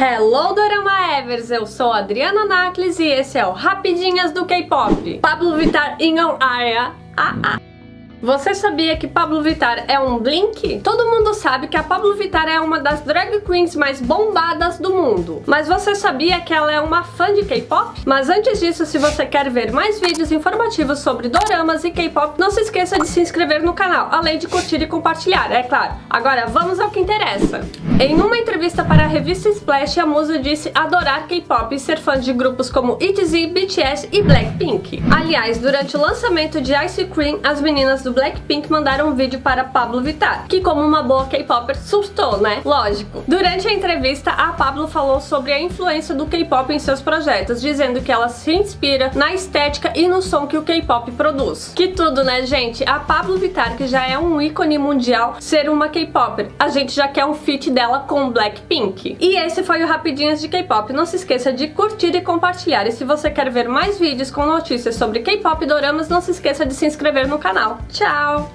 Hello, Dorama Evers! Eu sou a Adriana Nakles e esse é o Rapidinhas do K-Pop. Pablo Vittar in our area. Você sabia que Pablo Vittar é um Blink? Todo mundo sabe que a Pablo Vittar é uma das drag queens mais bombadas do mundo. Mas você sabia que ela é uma fã de K-pop? Mas antes disso, se você quer ver mais vídeos informativos sobre doramas e K-pop, não se esqueça de se inscrever no canal, além de curtir e compartilhar, é claro. Agora vamos ao que interessa. Em uma entrevista para a revista Splash, a musa disse adorar K-pop e ser fã de grupos como ITZY, BTS e Blackpink. Aliás, durante o lançamento de Ice Cream, as meninas do Blackpink mandaram um vídeo para Pablo Vittar, que como uma boa K-popper surtou, né? Lógico. Durante a entrevista, a Pablo falou sobre a influência do K-pop em seus projetos, dizendo que ela se inspira na estética e no som que o K-pop produz. Que tudo, né, gente? A Pablo Vittar, que já é um ícone mundial, ser uma K-popper. A gente já quer um feat dela com o Blackpink. E esse foi o Rapidinhas de K-pop. Não se esqueça de curtir e compartilhar. E se você quer ver mais vídeos com notícias sobre K-pop e doramas, não se esqueça de se inscrever no canal. Tchau!